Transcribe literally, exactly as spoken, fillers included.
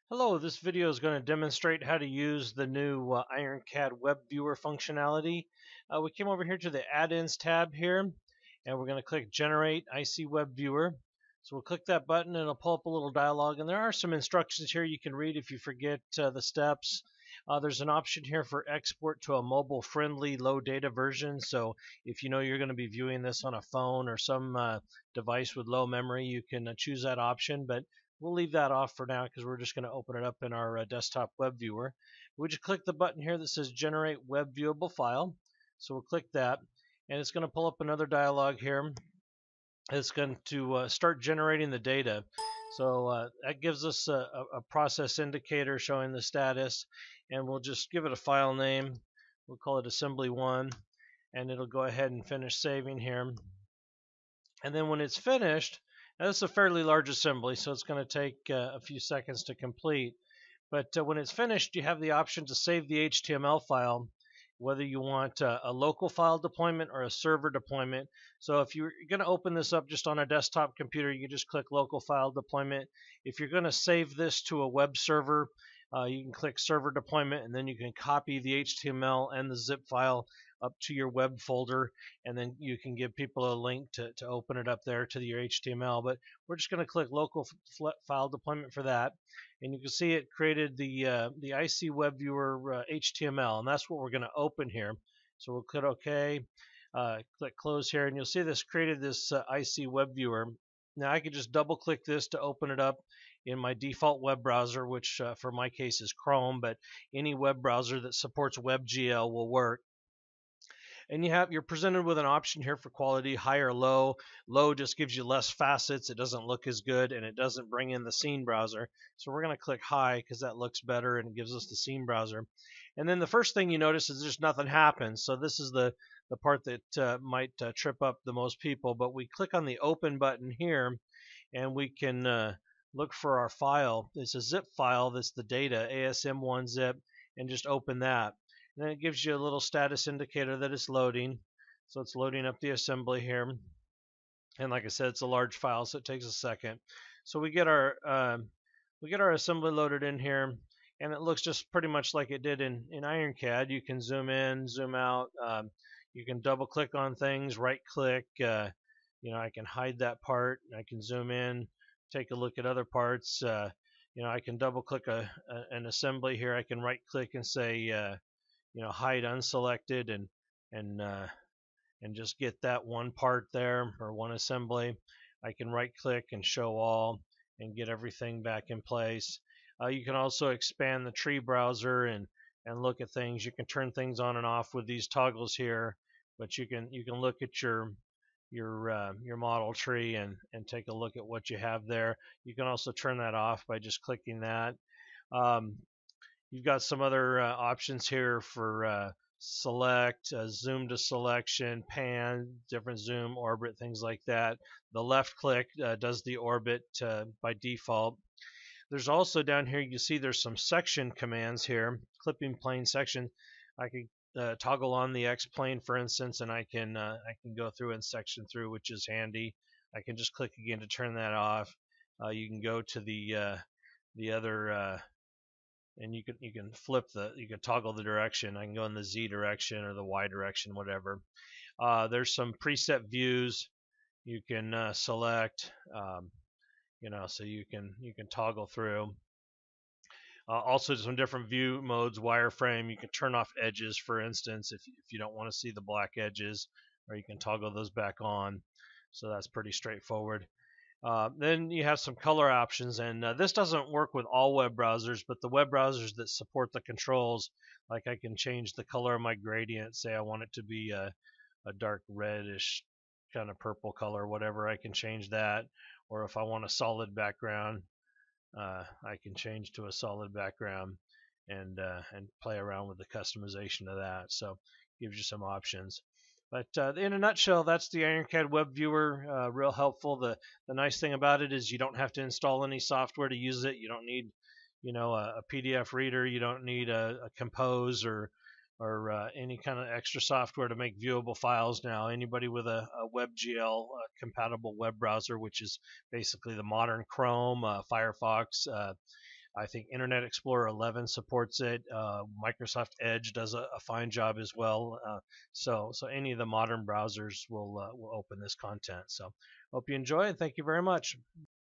Hello, this video is going to demonstrate how to use the new uh, IronCAD Web Viewer functionality. Uh, we came over here to the Add-ins tab here, and we're going to click Generate I C Web Viewer. So we'll click that button, and it'll pull up a little dialog, and there are some instructions here you can read if you forget uh, the steps. Uh, there's an option here for export to a mobile-friendly low-data version, so if you know you're going to be viewing this on a phone or some uh, device with low memory, you can uh, choose that option, but we'll leave that off for now because we're just going to open it up in our uh, desktop web viewer. We just click the button here that says Generate Web Viewable File. So we'll click that, and it's going to pull up another dialog here. It's going to uh, start generating the data. So uh, that gives us a, a process indicator showing the status, and we'll just give it a file name. We'll call it assembly one, and it'll go ahead and finish saving here. And then when it's finished, now this is a fairly large assembly, so it's going to take uh, a few seconds to complete. But uh, when it's finished, you have the option to save the H T M L file, whether you want uh, a local file deployment or a server deployment. So if you're going to open this up just on a desktop computer, you can just click local file deployment. If you're going to save this to a web server, uh, you can click server deployment, and then you can copy the H T M L and the zip file up to your web folder, and then you can give people a link to, to open it up there to your H T M L. But we're just going to click local file deployment for that, and you can see it created the uh, the I C Web Viewer uh, H T M L, and that's what we're going to open here. So we'll click OK, uh, click close here, and you'll see this created this uh, I C Web Viewer. Now I could just double click this to open it up in my default web browser, which uh, for my case is Chrome, but any web browser that supports WebGL will work. And you have you're presented with an option here for quality, high or low. Low just gives you less facets, it doesn't look as good, and it doesn't bring in the scene browser. So we're going to click high because that looks better and it gives us the scene browser. And then the first thing you notice is just nothing happens. So this is the the part that uh, might uh, trip up the most people. But we click on the open button here, and we can uh, look for our file. It's a zip file that's the data, A S M one zip, and just open that. And then it gives you a little status indicator that it's loading. So it's loading up the assembly here. And like I said, it's a large file, so it takes a second. So we get our uh, we get our assembly loaded in here, and it looks just pretty much like it did in, in IronCAD. You can zoom in, zoom out. Um, you can double click on things, right click. Uh, you know, I can hide that part. I can zoom in, take a look at other parts. Uh, you know, I can double click a, a, an assembly here. I can right click and say, uh, you know, hide unselected, and and uh, and just get that one part there or one assembly. I can right click and show all and get everything back in place. Uh, you can also expand the tree browser and and look at things. You can turn things on and off with these toggles here, but you can you can look at your your uh, your model tree and and take a look at what you have there. You can also turn that off by just clicking that. Um, You've got some other uh, options here for uh, select, uh, zoom to selection, pan, different zoom, orbit, things like that. The left click uh, does the orbit uh, by default. There's also down here, you see there's some section commands here, clipping plane section. I can uh, toggle on the X plane, for instance, and I can uh, I can go through and section through, which is handy. I can just click again to turn that off. Uh, you can go to the uh, the other uh, and you can you can flip the you can toggle the direction. I can go in the Z direction or the Y direction, whatever. Uh, there's some preset views you can uh, select, um, you know, so you can you can toggle through. Uh, also, some different view modes, wireframe. You can turn off edges, for instance, if if you don't want to see the black edges, or you can toggle those back on. So that's pretty straightforward. Uh, then you have some color options, and uh, this doesn't work with all web browsers, but the web browsers that support the controls, like I can change the color of my gradient, say I want it to be a, a dark reddish kind of purple color, whatever, I can change that. Or if I want a solid background, uh, I can change to a solid background and uh, and play around with the customization of that. So it gives you some options. But uh, in a nutshell, that's the IronCAD Web Viewer. Uh, real helpful. The the nice thing about it is you don't have to install any software to use it. You don't need, you know, a, a P D F reader. You don't need a, a Compose or or uh, any kind of extra software to make viewable files now. Anybody with a, a WebGL uh, compatible web browser, which is basically the modern Chrome, uh, Firefox, uh, I think Internet Explorer eleven supports it. Uh, Microsoft Edge does a, a fine job as well. Uh, so so any of the modern browsers will uh, will open this content. So hope you enjoy, and thank you very much.